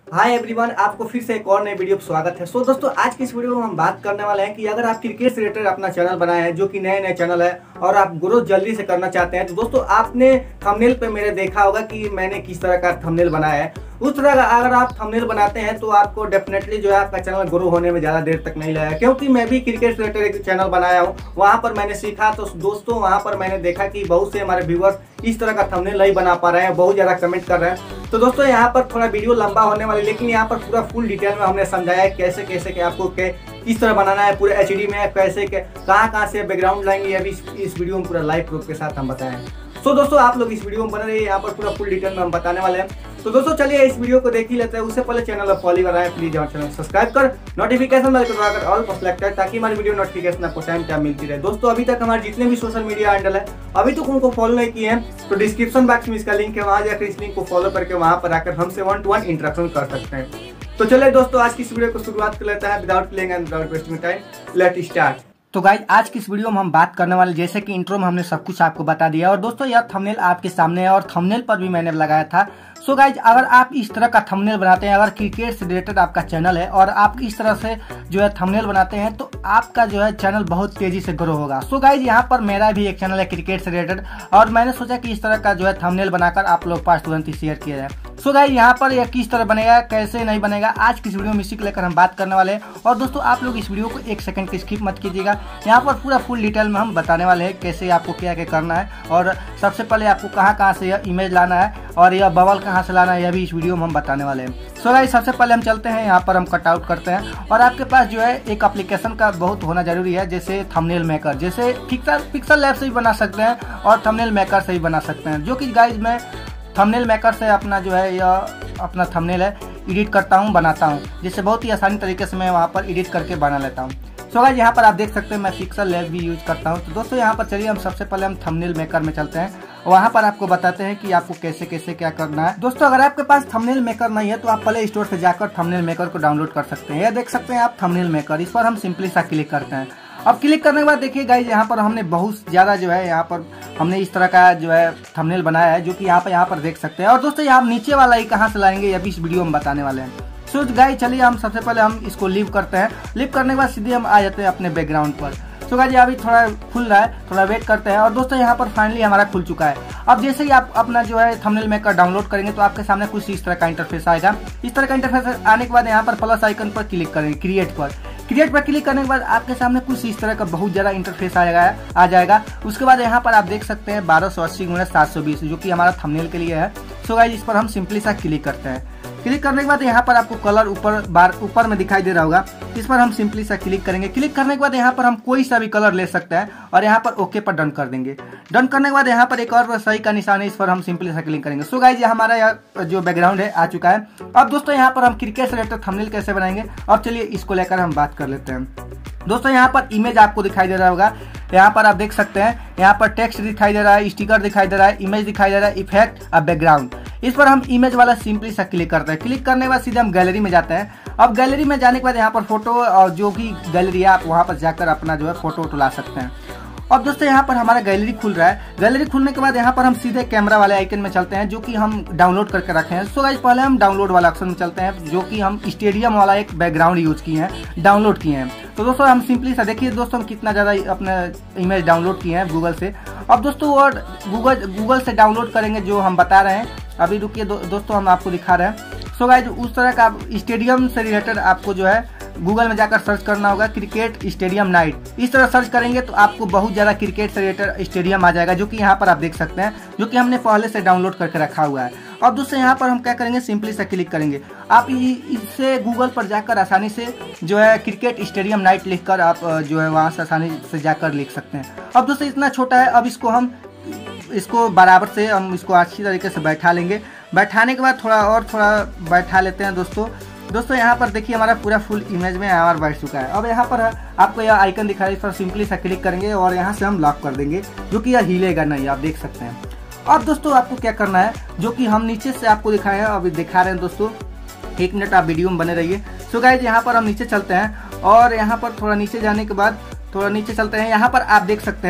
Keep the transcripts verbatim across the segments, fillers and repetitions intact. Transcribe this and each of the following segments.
Hi everyone, आपको फिर से एक और नई वीडियो पर स्वागत है। सो so, दोस्तों आज की इस वीडियो में हम बात करने वाले हैं कि अगर आप क्रिकेट से रिलेटेड अपना चैनल बनाए हैं जो कि नए नए चैनल है और आप ग्रोथ जल्दी से करना चाहते हैं, तो दोस्तों आपने थंबनेल पे मेरे देखा होगा कि मैंने किस तरह का थंबनेल बनाया है। उस तरह का अगर आप थंबनेल बनाते हैं तो आपको डेफिनेटली जो है आपका चैनल ग्रो होने में ज़्यादा देर तक नहीं लगेगा, क्योंकि मैं भी क्रिकेट से रिलेटेड एक चैनल बनाया हूँ। वहाँ पर मैंने सीखा, तो दोस्तों वहाँ पर मैंने देखा कि बहुत से हमारे व्यूअर्स इस तरह का थंबनेल नहीं बना पा रहे हैं, बहुत ज़्यादा कमेंट कर रहे हैं। तो दोस्तों यहाँ पर थोड़ा वीडियो लंबा होने वाली, लेकिन यहाँ पर पूरा फुल डिटेल में हमने समझाया है कैसे कैसे के आपको के किस तरह बनाना है, पूरे एच डी में कैसे के कहाँ कहाँ से बैकग्राउंड लाएंगे, ये भी इस, इस वीडियो में पूरा लाइव प्रूफ के साथ हम बताएं। तो दोस्तों आप लोग इस वीडियो में बने रहिए, यहाँ पर पूरा फुल डिटेल में हम बताने वाले हैं। तो दोस्तों चलिए इस वीडियो को देख ही लेते हैं। उससे पहले चैनल पर फॉलो कर रहे हैं, प्लीज हमारे चैनल सब्सक्राइब कर नोटिफिकेशन बेल को दबाकर ऑल पर सेलेक्ट कर, ताकि हमारी वीडियो नोटिफिकेशन आपको टाइम टाइम मिलती रहे। दोस्तों अभी तक हमारे जितने भी सोशल मीडिया हैंडल है अभी तक उनको फॉलो नहीं किए हैं तो डिस्क्रिप्शन बॉक्स में इसका लिंक है, वहां जाकर इस लिंक को फॉलो करके वहां पर आकर हमसे वन टू वन इंटरेक्शन कर सकते हैं। तो चलिए दोस्तों आज की इस वीडियो को शुरुआत कर लेते हैं without playing and without wasting time, let start. तो गाइज आज की इस वीडियो में हम बात करने वाले, जैसे कि इंट्रो में हमने सब कुछ आपको बता दिया और दोस्तों यह थंबनेल आपके सामने है और थंबनेल पर भी मैंने लगाया था। सो so गाइज अगर आप इस तरह का थंबनेल बनाते हैं, अगर क्रिकेट से रिलेटेड आपका चैनल है और आप इस तरह से जो है थंबनेल बनाते हैं तो आपका जो है चैनल बहुत तेजी से ग्रो होगा। सो so गाइज यहाँ पर मेरा भी एक चैनल है क्रिकेट से रिलेटेड और मैंने सोचा कि इस तरह का जो है थंबनेल बनाकर आप लोग पास तुरंत ही शेयर किया जाए। सो गाइज यहाँ पर यह किस तरह बनेगा, कैसे नहीं बनेगा, आज की इस वीडियो में इसी को लेकर हम बात करने वाले हैं। और दोस्तों आप लोग इस वीडियो को एक सेकंड की स्किप मत कीजिएगा, यहाँ पर पूरा फुल डिटेल में हम बताने वाले हैं कैसे आपको क्या क्या करना है और सबसे पहले आपको कहाँ कहाँ से यह इमेज लाना है और यह बबल कहाँ से लाना है, यह भी इस वीडियो में हम बताने वाले हैं। सो गाइस सबसे पहले हम चलते हैं, यहाँ पर हम कट आउट करते हैं और आपके पास जो है एक एप्लीकेशन का बहुत होना जरूरी है, जैसे थंबनेल मेकर, जैसे पिक्सल पिक्सल लैब से भी बना सकते हैं और थंबनेल मेकर से भी बना सकते हैं, जो कि गाइज मैं थंबनेल मेकर से अपना जो है यह अपना थंबनेल है एडिट करता हूँ, बनाता हूँ, जिससे बहुत ही आसानी तरीके से मैं वहाँ पर एडिट करके बना लेता हूँ। सो गाइस यहाँ पर आप देख सकते हैं मैं पिक्सल लैब भी यूज करता हूँ। तो दोस्तों यहाँ पर चलिए हम सबसे पहले हम थंबनेल मेकर में चलते हैं, वहाँ पर आपको बताते हैं कि आपको कैसे कैसे क्या करना है। दोस्तों अगर आपके पास थंबनेल मेकर नहीं है तो आप प्ले स्टोर से जाकर थंबनेल मेकर को डाउनलोड कर सकते हैं। यह देख सकते हैं आप थंबनेल मेकर, इस पर हम सिंपली सा क्लिक करते हैं। अब क्लिक करने के बाद देखिए गाइज यहाँ पर हमने बहुत ज्यादा जो है यहाँ पर हमने इस तरह का जो है थंबनेल बनाया है, जो कि यहाँ पर यहाँ पर देख सकते हैं। और दोस्तों यहाँ नीचे वाला ही कहाँ से लाएंगे यह भी इस वीडियो में बताने वाले हैं। सो गाइज चलिए हम सबसे पहले हम इसको लीव करते हैं। लीव करने के बाद सीधे हम आ जाते हैं अपने बैकग्राउंड पर। सो गाइज अभी थोड़ा खुल रहा है, थोड़ा वेट करते हैं। और दोस्तों यहाँ पर फाइनली हमारा खुल चुका है। अब जैसे ही आप अपना जो है थंबनेल मेकर डाउनलोड करेंगे तो आपके सामने कुछ इस तरह का इंटरफेस आएगा। इस तरह का इंटरफेस आने के बाद यहाँ पर प्लस आइकन पर क्लिक करेंगे, क्रिएट पर क्रिएट पर क्लिक करने के बाद आपके सामने कुछ इस तरह का बहुत ज्यादा इंटरफेस आएगा आ जाएगा। उसके बाद यहाँ पर आप देख सकते हैं बारह सौ अस्सी गुणा सात सौ बीस, जो कि हमारा थंबनेल के लिए है। सो गाइस इस पर हम सिंपली सा क्लिक करते हैं। क्लिक करने के बाद यहाँ पर आपको कलर ऊपर बार ऊपर में दिखाई दे रहा होगा, इस पर हम सिंपली सा क्लिक करेंगे। क्लिक करने के बाद यहाँ पर हम कोई सा भी कलर ले सकते हैं और यहाँ पर ओके पर डन कर देंगे। डन करने के बाद यहाँ पर एक और सही का निशान है, इस पर हम सिंपली सा क्लिक करेंगे। सो गाइस हमारा जो बैकग्राउंड है आ चुका है। अब दोस्तों यहाँ पर हम क्रिकेट से रिलेटेड थंबनेल कैसे बनाएंगे, अब चलिए इसको लेकर हम बात कर लेते हैं। दोस्तों यहाँ पर इमेज आपको दिखाई दे रहा होगा, यहाँ पर आप देख सकते हैं, यहाँ पर टेक्स्ट दिखाई दे रहा है, स्टिकर दिखाई दे रहा है, इमेज दिखाई दे रहा है, इफेक्ट और बैकग्राउंड। इस पर हम इमेज वाला सिंपली सा क्लिक करते हैं। क्लिक करने के बाद सीधे हम गैलरी में जाते हैं। अब गैलरी में जाने के बाद यहाँ पर फोटो और जो भी गैलरी है आप वहाँ पर जाकर अपना जो है फोटो वोटो ला सकते हैं। अब दोस्तों यहाँ पर हमारा गैलरी खुल रहा है। गैलरी खुलने के बाद यहाँ पर हम सीधे कैमरा वाले आइकन में चलते हैं, जो कि हम डाउनलोड करके रखे हैं। सो गाइस पहले हम डाउनलोड वाला ऑप्शन में चलते हैं, जो कि हम स्टेडियम वाला एक बैकग्राउंड यूज किए हैं, डाउनलोड किए हैं। तो दोस्तों हम सिंपली सा देखिए दोस्तों हम कितना ज्यादा अपने इमेज डाउनलोड किए हैं गूगल से। अब दोस्तों और गूगल गूगल से डाउनलोड करेंगे जो हम बता रहे हैं, अभी रुकिए दो, दोस्तों हम आपको दिखा रहे हैं। सो गाइस उस तरह का स्टेडियम से रिलेटेड आपको जो है गूगल में जाकर सर्च करना होगा, क्रिकेट स्टेडियम नाइट। इस तरह सर्च करेंगे तो आपको बहुत ज्यादा क्रिकेट से रिलेटेड स्टेडियम आ जाएगा, जो कि यहाँ पर आप देख सकते हैं, जो कि हमने पहले से डाउनलोड करके रखा हुआ है। अब दोस्तों यहाँ पर हम क्या करेंगे, सिंपली से क्लिक करेंगे। आप इससे गूगल पर जाकर आसानी से जो है क्रिकेट स्टेडियम नाइट लिखकर आप जो है वहाँ से आसानी से जाकर लिख सकते हैं। अब दोस्तों इतना छोटा है, अब इसको हम इसको बराबर से हम इसको अच्छी तरीके से बैठा लेंगे। बैठाने के बाद थोड़ा और थोड़ा बैठा लेते हैं दोस्तों। दोस्तों यहाँ पर देखिए हमारा पूरा फुल इमेज में हमारा बैठ चुका है। अब यहाँ पर आपको यह आइकन दिखा रहा है, इस पर सिंपली सा क्लिक करेंगे और यहाँ से हम लॉक कर देंगे, जो कि यह हिलेगा नहीं, आप देख सकते हैं। अब दोस्तों आपको क्या करना है, जो कि हम नीचे से आपको दिखाए हैं, अभी दिखा रहे हैं दोस्तों, एक मिनट आप वीडियो में बने रहिए। सो गाइस यहाँ पर हम नीचे चलते हैं और यहाँ पर थोड़ा नीचे जाने के बाद थोड़ा नीचे चलते हैं। यहाँ पर आप देख सकते हैं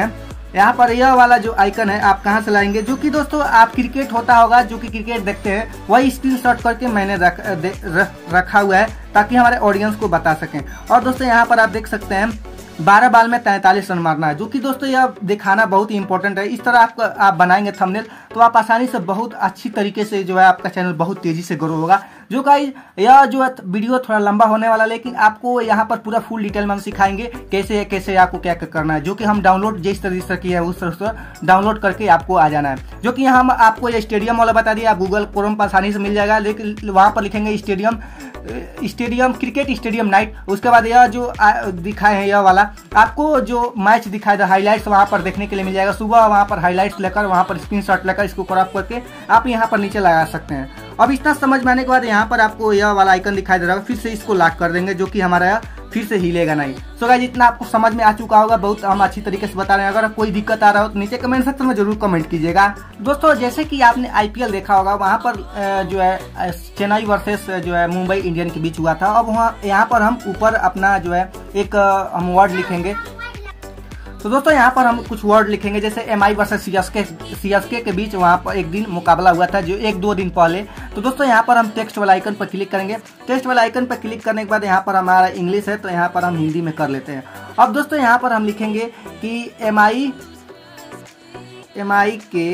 यहाँ पर यह वाला जो आइकन है आप कहाँ से लाएंगे, जो कि दोस्तों आप क्रिकेट होता होगा, जो कि क्रिकेट देखते हैं, वही स्क्रीनशॉट करके मैंने रख, दे, रखा हुआ है ताकि हमारे ऑडियंस को बता सकें। और दोस्तों यहाँ पर आप देख सकते हैं बारह बाल में तैंतालीस रन मारना है, जो कि दोस्तों यह दिखाना बहुत ही इंपॉर्टेंट है। इस तरह आप आप बनाएंगे थंबनेल तो आप आसानी से बहुत अच्छी तरीके से जो है आपका चैनल बहुत तेजी से ग्रो होगा। जो गाइस यह जो है वीडियो थोड़ा लंबा होने वाला, लेकिन आपको यहाँ पर पूरा फुल डिटेल में हम सिखाएंगे कैसे कैसे आपको क्या क्या करना है, जो कि हम डाउनलोड जिस तरीके से किया है उस तरह से डाउनलोड करके आपको आ जाना है। जो कि यहाँ हम आपको ये स्टेडियम वाला बता दिया, गूगल क्रोम पर आसानी से मिल जाएगा, लेकिन वहाँ पर लिखेंगे stadium stadium cricket stadium night. उसके बाद यह जो दिखाए हैं यह वाला आपको जो मैच दिखाए हाईलाइट्स वहाँ पर देखने के लिए मिल जाएगा। सुबह वहाँ पर हाईलाइट्स लेकर वहाँ पर स्क्रीनशॉट लेकर इसको क्रॉप करके आप यहाँ पर नीचे लगा सकते हैं। अब इतना समझ में आने के बाद यहाँ पर आपको यह वाला आइकन दिखाई दे रहा है, फिर से इसको लॉक कर देंगे, जो कि हमारा फिर से हिलेगा नहीं। सो गाइस इतना आपको समझ में आ चुका होगा, बहुत हम अच्छी तरीके से बता रहे हैं। अगर कोई दिक्कत आ रहा हो तो नीचे कमेंट सेक्शन में जरूर कमेंट कीजिएगा। दोस्तों जैसे कि आपने आईपीएल देखा होगा, वहाँ पर जो है चेन्नई वर्सेस जो है मुंबई इंडियन के बीच हुआ था। अब वहाँ यहाँ पर हम ऊपर अपना जो है एक हम वर्ड लिखेंगे। तो दोस्तों यहाँ पर हम कुछ वर्ड लिखेंगे, जैसे M I versus CSK CSK के बीच वहाँ पर एक दिन मुकाबला हुआ था, जो एक दो दिन पहले। तो दोस्तों यहाँ पर हम टेक्स्ट वाला आइकन पर क्लिक करेंगे। टेक्स्ट वाला आइकन पर क्लिक करने के बाद यहाँ पर हमारा इंग्लिश है, तो यहाँ पर हम हिंदी में कर लेते हैं। अब दोस्तों यहाँ पर हम लिखेंगे कि एम आई एम आई के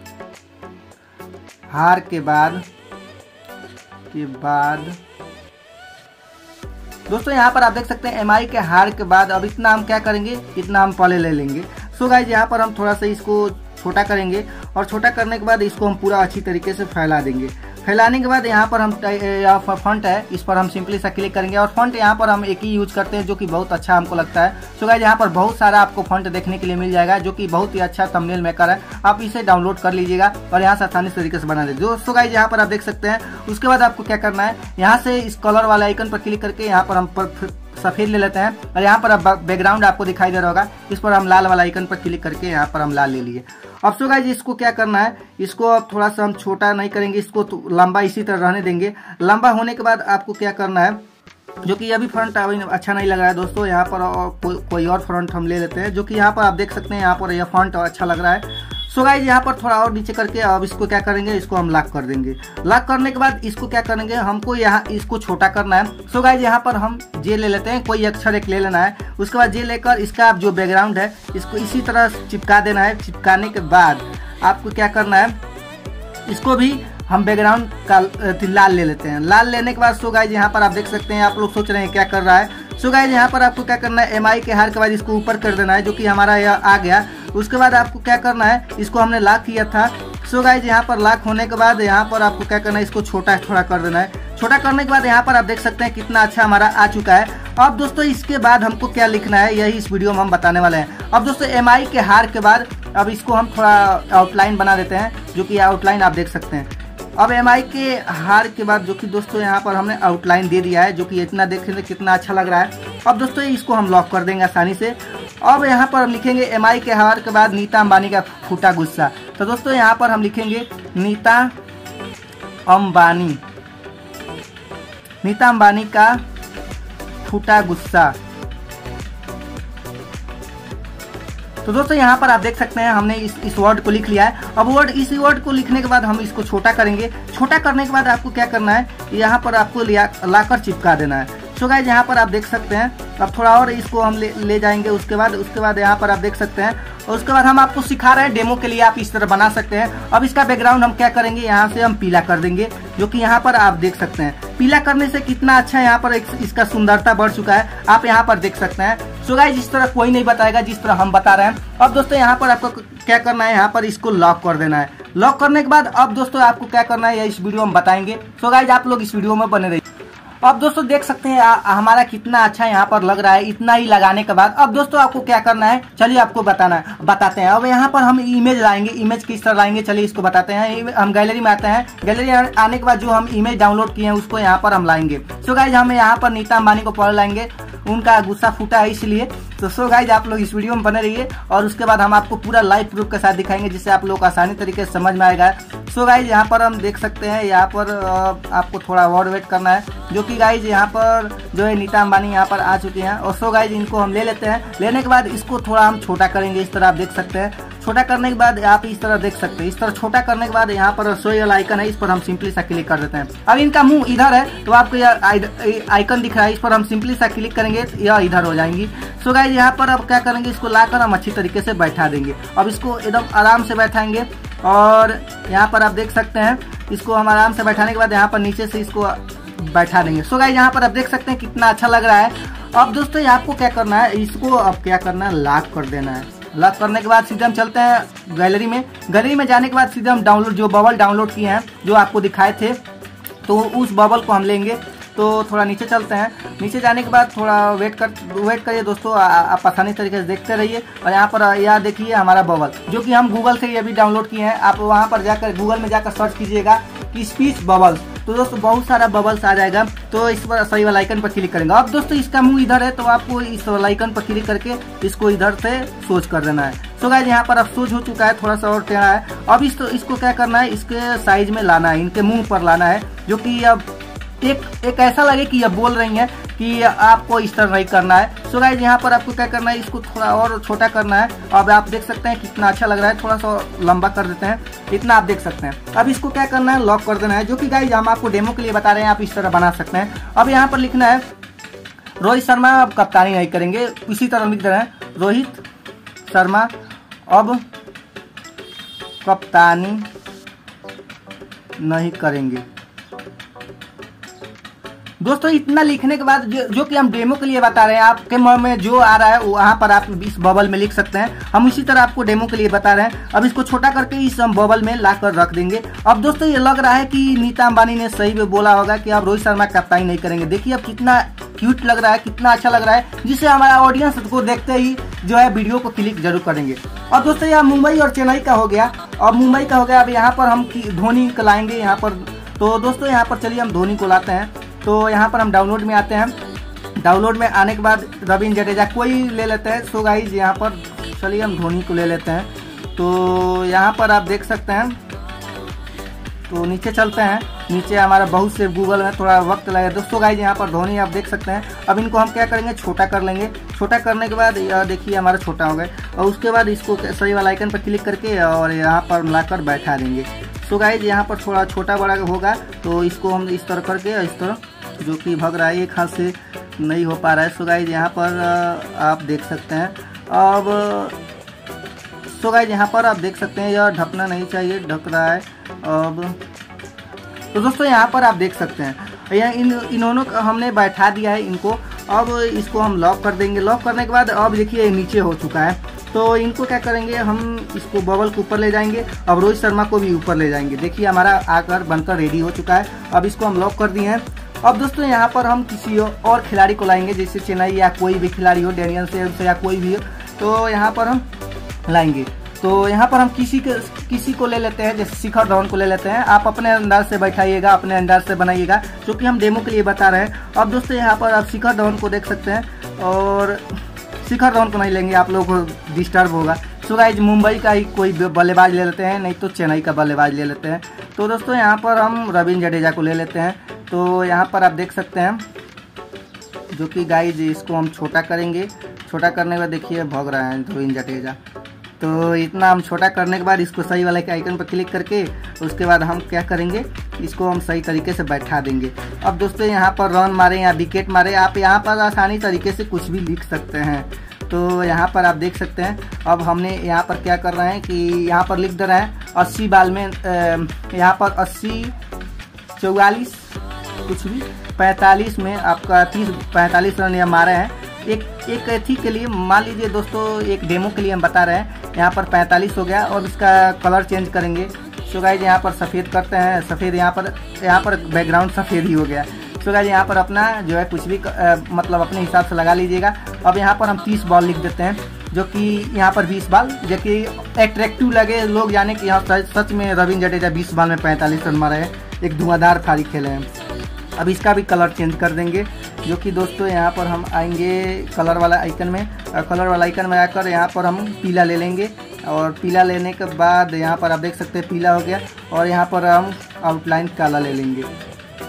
हार के बाद के बाद दोस्तों यहाँ पर आप देख सकते हैं एमआई के हार के बाद अब इतना हम क्या करेंगे, इतना हम पहले ले लेंगे। सो गाइज यहाँ पर हम थोड़ा सा इसको छोटा करेंगे और छोटा करने के बाद इसको हम पूरा अच्छी तरीके से फैला देंगे। फैलाने के बाद यहाँ पर हम यहाँ फॉन्ट है, इस पर हम सिंपली सा क्लिक करेंगे और फॉन्ट यहाँ पर हम एक ही यूज करते हैं, जो कि बहुत अच्छा हमको लगता है। सो गाइज यहाँ पर बहुत सारा आपको फॉन्ट देखने के लिए मिल जाएगा, जो कि बहुत ही अच्छा थंबनेल मेकर है। आप इसे डाउनलोड कर लीजिएगा और यहाँ से आसानी तरीके से बना लीजिए। दोस्तों गाइज यहाँ पर आप देख सकते हैं। उसके बाद आपको क्या करना है, यहाँ से इस कलर वाले आइकन पर क्लिक करके यहाँ पर हम पर सफेद ले लेते हैं और यहाँ पर अब बैकग्राउंड आपको दिखाई दे रहा होगा, इस पर हम लाल वाला आइकन पर क्लिक करके यहाँ पर हम लाल ले लिए। अब सो गाइस इसको क्या करना है, इसको अब थोड़ा सा हम छोटा नहीं करेंगे, इसको तो लंबा इसी तरह रहने देंगे। लंबा होने के बाद आपको क्या करना है, जो कि अभी फ्रंट अच्छा नहीं लग रहा है दोस्तों, यहाँ पर और को, कोई और फ्रंट हम ले लेते हैं, जो कि यहाँ पर आप देख सकते हैं यहाँ पर यह फ्रंट अच्छा लग रहा है। सो गाइस यहाँ पर थोड़ा और नीचे करके अब इसको क्या करेंगे, इसको हम लॉक कर देंगे। लॉक करने के बाद इसको क्या करेंगे, हमको यहाँ इसको छोटा करना है। सो गाइस यहाँ पर हम जे ले लेते हैं, कोई अक्षर एक ले लेना है। उसके बाद जे लेकर इसका जो बैकग्राउंड है इसको इसी तरह चिपका देना है। चिपकाने के बाद आपको क्या करना है, इसको भी हम बैकग्राउंड का लाल ले लेते हैं। लाल लेने के बाद सो गाइस यहाँ पर आप देख सकते हैं, आप लोग सोच रहे हैं क्या कर रहा है। सो गाइस यहाँ पर आपको क्या करना है, एमआई के हार के बाद इसको ऊपर कर देना है, जो कि हमारा यह आ गया। उसके बाद आपको क्या करना है, इसको हमने लॉक किया था। सो गाइस यहाँ पर लॉक होने के बाद यहाँ पर आपको क्या करना है, इसको छोटा थोड़ा कर देना है। छोटा करने के बाद यहाँ पर आप देख सकते हैं कितना अच्छा हमारा आ चुका है। अब दोस्तों इसके बाद हमको क्या लिखना है, यही इस वीडियो में हम बताने वाले हैं। अब दोस्तों एमआई के हार के बाद अब इसको हम थोड़ा आउटलाइन बना देते हैं, जो कि आउटलाइन आप देख सकते हैं। अब एमआई के हार के बाद जो कि दोस्तों यहाँ पर हमने आउटलाइन दे दिया है, जो कि इतना देखने में कितना अच्छा लग रहा है। अब दोस्तों इसको हम लॉक कर देंगे आसानी से। अब यहाँ पर हम लिखेंगे एमआई के हार के बाद नीता अंबानी का फूटा गुस्सा। तो दोस्तों यहाँ पर हम लिखेंगे नीता अंबानी नीता अंबानी का फूटा गुस्सा। तो दोस्तों यहाँ पर आप देख सकते हैं हमने इस इस वर्ड को लिख लिया है। अब वर्ड इस वर्ड को लिखने के बाद हम इसको छोटा करेंगे। छोटा करने के बाद आपको क्या करना है, यहाँ पर आपको लाकर चिपका देना है। सो गाइस यहाँ पर आप देख सकते हैं। अब थोड़ा और इसको हम ले, ले जाएंगे। उसके बाद उसके बाद यहाँ पर आप देख सकते हैं। और उसके बाद हम आपको सिखा रहे हैं डेमो के लिए, आप इस तरह बना सकते हैं। अब इसका बैकग्राउंड हम क्या करेंगे, यहाँ से हम पीला कर देंगे, जो कि यहाँ पर आप देख सकते हैं। पीला करने से कितना अच्छा यहाँ पर एक इसका सुंदरता बढ़ चुका है, आप यहाँ पर देख सकते हैं। सो गाइस इस तरह कोई नहीं बताएगा जिस तरह हम बता रहे हैं। अब दोस्तों यहाँ पर आपको क्या करना है, यहाँ पर इसको लॉक कर देना है। लॉक करने के बाद अब दोस्तों आपको क्या करना है, इस वीडियो में बताएंगे। सो गाइस आप लोग इस वीडियो में बने रहिए। अब दोस्तों देख सकते हैं आ, हमारा कितना अच्छा यहाँ पर लग रहा है। इतना ही लगाने के बाद अब दोस्तों आपको क्या करना है, चलिए आपको बताना बताते हैं। अब यहाँ पर हम इमेज लाएंगे। इमेज किस तरह लाएंगे, चलिए इसको बताते हैं। हम गैलरी में आते हैं। गैलरी आने के बाद जो हम इमेज डाउनलोड किए हैं उसको यहाँ पर हम लाएंगे। सो गाइज हम यहाँ पर नीता अंबानी को पढ़ लाएंगे, उनका गुस्सा फूटा है इसलिए। तो सो गाइज आप लोग इस वीडियो में बने रहिए और उसके बाद हम आपको पूरा लाइव प्रूफ के साथ दिखाएंगे, जिससे आप लोग को आसानी तरीके से समझ में आएगा। सो गाइज यहाँ पर हम देख सकते हैं, यहाँ पर आपको थोड़ा वर्ड वेट करना है। जो कि गाइज यहाँ पर जो है नीता अंबानी यहाँ पर आ चुकी हैं। और सो गाइज इनको हम ले लेते हैं। लेने के बाद इसको थोड़ा हम छोटा करेंगे, इस तरह आप देख सकते हैं। छोटा करने के बाद आप इस तरह देख सकते हैं। इस तरह छोटा करने के बाद यहाँ पर रसोई वाला आइकन है, इस पर हम सिंपली सा क्लिक कर देते हैं। अब इनका मुंह इधर है तो आपको यह आइकन दिख रहा है, इस पर हम सिंपली सा क्लिक करेंगे तो यह इधर हो जाएंगी। सो गाइज यहाँ पर अब क्या करेंगे, इसको लाकर हम अच्छी तरीके से बैठा देंगे। अब इसको एकदम आराम से बैठाएंगे और यहाँ पर आप देख सकते हैं इसको हम आराम से बैठाने के बाद यहाँ पर नीचे से इसको बैठा देंगे। सो गाइज यहाँ पर आप देख सकते हैं कितना अच्छा लग रहा है। अब दोस्तों आपको क्या करना है, इसको अब क्या करना है, लॉक कर देना है। लॉक करने के बाद सीधे हम चलते हैं गैलरी में। गैलरी में जाने के बाद सीधे हम डाउनलोड जो बबल डाउनलोड किए हैं जो आपको दिखाए थे, तो उस बबल को हम लेंगे। तो थोड़ा नीचे चलते हैं। नीचे जाने के बाद थोड़ा वेट कर वेट करिए दोस्तों, आप आसानी तरीके से देखते रहिए। और यहाँ पर यह देखिए हमारा बबल जो कि हम गूगल से ये भी डाउनलोड किए हैं। आप वहाँ पर जाकर गूगल में जाकर सर्च कीजिएगा कि स्पीच बबल्स, तो दोस्तों बहुत सारा बबल्स आ जाएगा। तो इस पर सही वाला आइकन पर क्लिक करेंगे। अब दोस्तों इसका मुंह इधर है तो आपको इस वाला आइकन पर क्लिक करके इसको इधर से सोच कर देना है। सो गाइस यहाँ पर अब सोच हो चुका है, थोड़ा सा और टेढ़ा है। अब इस तो इसको क्या करना है, इसके साइज में लाना है, इनके मुंह पर लाना है, जो कि अब एक एक ऐसा लगे कि ये बोल रही हैं कि आपको इस तरह नहीं करना है। सो गाइस यहाँ पर आपको क्या करना है, इसको थोड़ा और छोटा करना है। अब आप देख सकते हैं कितना अच्छा लग रहा है, थोड़ा सा लंबा कर देते हैं, इतना आप देख सकते हैं। अब इसको क्या करना है, लॉक कर देना है, जो कि गाइस हम आपको डेमो के लिए बता रहे हैं, आप इस तरह बना सकते हैं। अब यहाँ पर लिखना है रोहित शर्मा अब कप्तानी नहीं करेंगे, इसी तरह लिख रहे हैं रोहित शर्मा अब कप्तानी नहीं करेंगे। दोस्तों इतना लिखने के बाद जो, जो कि हम डेमो के लिए बता रहे हैं, आपके मन में जो आ रहा है वहाँ पर आप इस बबल में लिख सकते हैं। हम इसी तरह आपको डेमो के लिए बता रहे हैं। अब इसको छोटा करके इस हम बबल में ला कर रख देंगे। अब दोस्तों ये लग रहा है कि नीता अंबानी ने सही में बोला होगा कि आप रोहित शर्मा कप्तानी नहीं करेंगे। देखिए अब कितना क्यूट लग रहा है, कितना अच्छा लग रहा है, जिससे हमारा ऑडियंस को देखते ही जो है वीडियो को क्लिक जरूर करेंगे। अब दोस्तों यह मुंबई और चेन्नई का हो गया। अब मुंबई का हो गया, अब यहाँ पर हम धोनी को लाएंगे यहाँ पर। तो दोस्तों यहाँ पर चलिए हम धोनी को लाते हैं। तो यहाँ पर हम डाउनलोड में आते हैं। डाउनलोड में आने के बाद रविंद्र जडेजा कोई ले लेते हैं। सो गाइज यहाँ पर चलिए हम धोनी को ले लेते हैं। तो यहाँ पर आप देख सकते हैं, तो नीचे चलते हैं। नीचे हमारा बहुत से गूगल में थोड़ा वक्त लगेगा। दोस्तों गाइज यहाँ पर धोनी आप देख सकते हैं। अब इनको हम क्या करेंगे, छोटा कर लेंगे। छोटा करने के बाद यह देखिए हमारा छोटा हो गया। और उसके बाद इसको सही वाला आइकन पर क्लिक करके और यहाँ पर लाकर बैठा देंगे। सो गाइज यहाँ पर थोड़ा छोटा बड़ा होगा तो इसको हम इस तरह करके इस तरह, जो कि भग रहा है एक हाथ से नहीं हो पा रहा है। सो गाइज यहाँ पर आप देख सकते हैं। अब सो गाइज यहाँ पर आप देख सकते हैं यह ढकना नहीं चाहिए, ढक रहा है। अब तो दोस्तों यहाँ पर आप देख सकते हैं यह इन इन्होंने हमने बैठा दिया है इनको। अब इसको हम लॉक कर देंगे। लॉक करने के बाद अब देखिए नीचे हो चुका है। तो इनको क्या करेंगे, हम इसको बबल को ऊपर ले जाएंगे। अब रोहित शर्मा को भी ऊपर ले जाएंगे। देखिए हमारा आकर बनकर रेडी हो चुका है। अब इसको हम लॉक कर दिए हैं। अब दोस्तों यहाँ पर हम किसी और खिलाड़ी को लाएंगे, जैसे चेन्नई या कोई भी खिलाड़ी हो, डेनियल से या कोई भी हो, तो यहाँ पर हम लाएंगे। तो यहाँ पर हम किसी के किसी को ले लेते हैं, जैसे शिखर धवन को ले लेते हैं। आप अपने अंदाज से बैठाइएगा, अपने अंदाज से बनाइएगा, जो कि हम डेमो के लिए बता रहे हैं। अब दोस्तों यहाँ पर आप शिखर धवन को देख सकते हैं। और शिखर धवन को नहीं लेंगे, आप लोगों को डिस्टर्ब होगा। सो गाइज मुंबई का ही कोई बल्लेबाज ले लेते हैं, नहीं तो चेन्नई का बल्लेबाज ले लेते हैं। तो दोस्तों यहाँ पर हम रविंद्र जडेजा को ले लेते हैं। तो यहाँ पर आप देख सकते हैं, जो कि गाइज इसको हम छोटा करेंगे। छोटा करने के बाद देखिए भग रहा है रविंद्र जडेजा। तो इतना हम छोटा करने के बाद इसको सही वाले के आइकन पर क्लिक करके उसके बाद हम क्या करेंगे, इसको हम सही तरीके से बैठा देंगे। अब दोस्तों यहाँ पर रन मारे या विकेट मारे, आप यहाँ पर आसानी तरीके से कुछ भी लिख सकते हैं। तो यहाँ पर आप देख सकते हैं। अब हमने यहाँ पर क्या कर रहे हैं कि यहाँ पर लिख दे रहे हैं अस्सी बाल में, यहाँ पर अस्सी चौवालीस कुछ भी पैंतालीस में आपका तीस पैंतालीस रन यहाँ मारे हैं। एक एक एथी के लिए मान लीजिए दोस्तों, एक डेमो के लिए हम बता रहे हैं। यहाँ पर पैंतालीस हो गया और इसका कलर चेंज करेंगे। सो गाइज यहाँ पर सफ़ेद करते हैं, सफ़ेद यहाँ पर यहाँ पर बैकग्राउंड सफ़ेद ही हो गया। सो गाइज यहाँ पर अपना जो है कुछ भी आ, मतलब अपने हिसाब से लगा लीजिएगा। अब यहाँ पर हम तीस बॉल लिख देते हैं, जो कि यहाँ पर बीस बॉल, जो कि एट्रैक्टिव लगे, लोग जाने कि यहाँ सच में रविंद्र जडेजा बीस बॉल में पैंतालीस रन मारे हैं, एक धुआंधार पारी खेले हैं। अब इसका भी कलर चेंज कर देंगे, जो कि दोस्तों यहाँ पर हम आएंगे कलर वाला आइकन में। कलर वाला आइकन में आकर यहाँ पर हम पीला ले लेंगे। और पीला लेने के बाद यहाँ पर आप देख सकते हैं पीला हो गया। और यहाँ पर हम आउटलाइन काला ले लेंगे।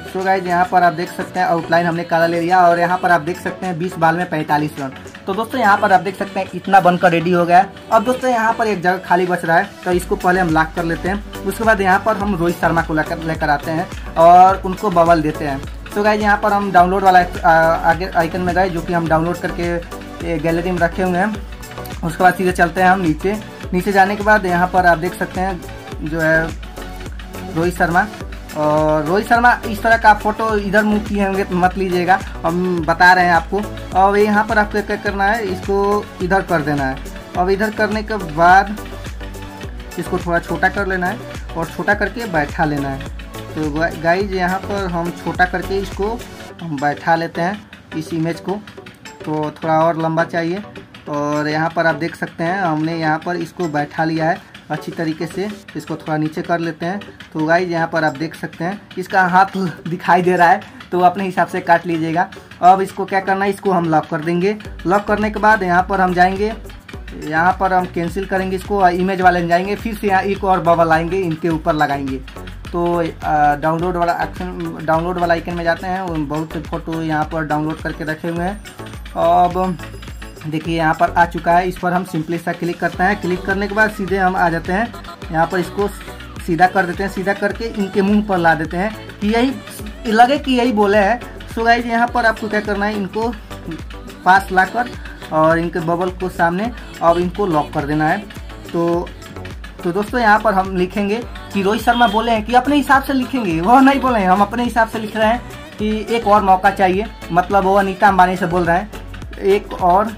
सो गाइज यहाँ पर आप देख सकते हैं आउटलाइन हमने काला ले लिया और यहाँ पर आप देख सकते हैं बीस बाल में पैंतालीस रन। तो दोस्तों यहाँ पर आप देख सकते हैं इतना बनकर रेडी हो गया है। अब दोस्तों यहाँ पर एक जगह खाली बच रहा है, तो इसको पहले हम लॉक कर लेते हैं। उसके बाद यहाँ पर हम रोहित शर्मा को लेकर लेकर आते हैं और उनको बबल देते हैं। सो गाइज यहाँ पर हम डाउनलोड वाला आगे आइकन में गए, जो कि हम डाउनलोड करके गैलरी में रखे हुए हैं। उसके बाद सीधे चलते हैं हम नीचे। नीचे जाने के बाद यहाँ पर आप देख सकते हैं जो है रोहित शर्मा। और रोहित शर्मा इस तरह का फोटो इधर मुँह किए होंगे तो मत लीजिएगा, हम बता रहे हैं आपको। और यहाँ पर आपको क्या करना है, इसको इधर कर देना है। अब इधर करने के बाद इसको थोड़ा छोटा कर लेना है और छोटा करके बैठा लेना है। तो गाइज यहाँ पर हम छोटा करके इसको हम बैठा लेते हैं इस इमेज को। तो थोड़ा और लंबा चाहिए और यहाँ पर आप देख सकते हैं हमने यहाँ पर इसको बैठा लिया है अच्छी तरीके से। इसको थोड़ा नीचे कर लेते हैं। तो गाइज यहाँ पर आप देख सकते हैं इसका हाथ दिखाई दे रहा है, तो अपने हिसाब से काट लीजिएगा। अब इसको क्या करना है, इसको हम लॉक कर देंगे। लॉक करने के बाद यहाँ पर हम जाएंगे, यहाँ पर हम कैंसिल करेंगे इसको, इमेज वाले में जाएंगे, फिर से यहाँ एक और बबल आएंगे, इनके ऊपर लगाएंगे। तो डाउनलोड वाला आइकन डाउनलोड वाला आइकन में जाते हैं, बहुत से फ़ोटो यहाँ पर डाउनलोड करके रखे हुए हैं। अब देखिए यहाँ पर आ चुका है, इस पर हम सिंपली सा क्लिक करते हैं। क्लिक करने के बाद सीधे हम आ जाते हैं यहाँ पर, इसको सीधा कर देते हैं। सीधा करके इनके मुंह पर ला देते हैं कि यही लगे कि यही बोले हैं। सो गाइस यहाँ पर आपको क्या करना है, इनको पास लाकर और इनके बबल को सामने और इनको लॉक कर देना है। तो तो दोस्तों यहाँ पर हम लिखेंगे कि रोहित शर्मा बोले हैं कि अपने हिसाब से लिखेंगे, वो नहीं बोले हैं, हम अपने हिसाब से लिख रहे हैं कि एक और मौका चाहिए। मतलब वो अनीता अंबानी से बोल रहे हैं, एक और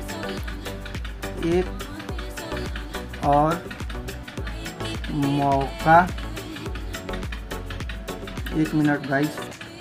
एक और मौका। एक मिनट गाइस,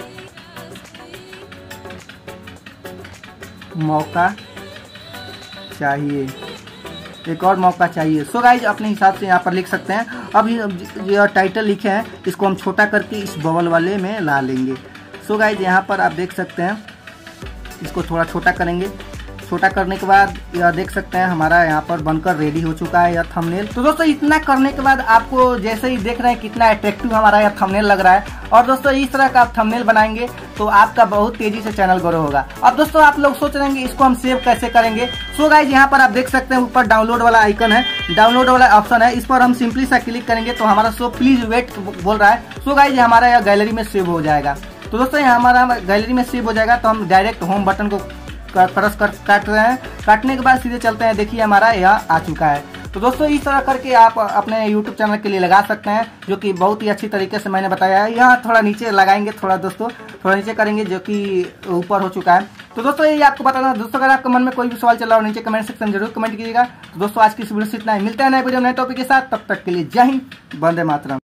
मौका चाहिए, एक और मौका चाहिए। सो गाइज अपने हिसाब से यहाँ पर लिख सकते हैं। अब ये टाइटल लिखे हैं, इसको हम छोटा करके इस बबल वाले में ला लेंगे। सो गाइज यहाँ पर आप देख सकते हैं, इसको थोड़ा छोटा करेंगे। छोटा करने के बाद यह देख सकते हैं हमारा यहाँ पर बनकर रेडी हो चुका है यह थंबनेल। तो दोस्तों इतना करने के बाद आपको जैसे ही देख रहे हैं कितना अट्रैक्टिव हमारा यह थंबनेल लग रहा है। और दोस्तों इस तरह का आप थंबनेल बनाएंगे तो आपका बहुत तेजी से चैनल ग्रो होगा। अब दोस्तों आप लोग सोच रहे हैं इसको हम सेव कैसे करेंगे। सो गाइज यहाँ पर आप देख सकते हैं ऊपर डाउनलोड वाला आइकन है, डाउनलोड वाला ऑप्शन है, इस पर हम सिंपली सा क्लिक करेंगे तो हमारा शो प्लीज वेट बोल रहा है। सो गाइज हमारा यह गैलरी में सेव हो जाएगा। तो दोस्तों यहाँ हमारा गैलरी में सेव हो जाएगा, तो हम डायरेक्ट होम बटन को प्रेस कर काट रहे हैं। काटने के बाद सीधे चलते हैं, देखिए हमारा यह आ चुका है। तो दोस्तों इस तरह करके आप अपने यूट्यूब चैनल के लिए लगा सकते हैं, जो कि बहुत ही अच्छी तरीके से मैंने बताया है। यहाँ थोड़ा नीचे लगाएंगे, थोड़ा दोस्तों थोड़ा नीचे करेंगे, जो कि ऊपर हो चुका है। तो दोस्तों ये आपको बताना दोस्तों, अगर आपके मन में कोई भी सवाल चल रहा हो नीचे कमेंट सेक्शन में जरूर कमेंट कीजिएगा। तो दोस्तों आज की इस वीडियो से इतना ही, मिलते हैं नए वीडियो नए टॉपिक के साथ, तब तक के लिए जय हिंद, वंदे मातरम।